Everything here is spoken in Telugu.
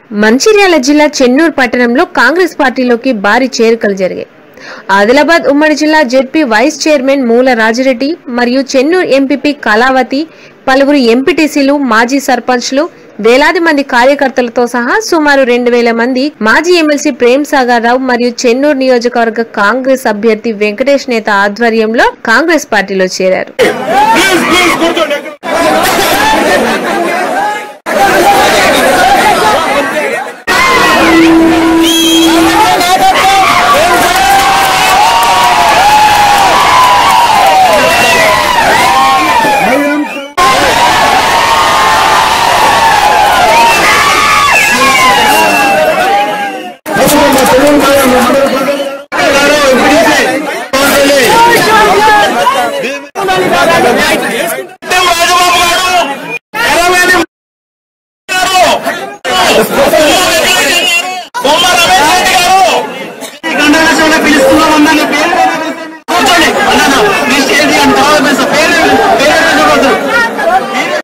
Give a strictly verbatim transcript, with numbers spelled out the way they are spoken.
మంచిర్యాల జిల్లా చెన్నూరు పట్టణంలో కాంగ్రెస్ పార్టీలోకి భారీ చేరికలు జరిగాయి. ఆదిలాబాద్ ఉమ్మడి జిల్లా జెడ్పీ వైస్ చైర్మన్ మూల రాజిరెడ్డి మరియు చెన్నూరు ఎంపీపీ కళావతి, పలువురు ఎంపీటీసీలు, మాజీ సర్పంచ్లు, వేలాది మంది కార్యకర్తలతో సహా సుమారు రెండు వేల మంది మాజీ ఎమ్మెల్సీ ప్రేమ్ సాగర్ రావు మరియు చెన్నూరు నియోజకవర్గ కాంగ్రెస్ అభ్యర్థి వెంకటేష్ నేత ఆధ్వర్యంలో కాంగ్రెస్ పార్టీలో చేరారు. Bomba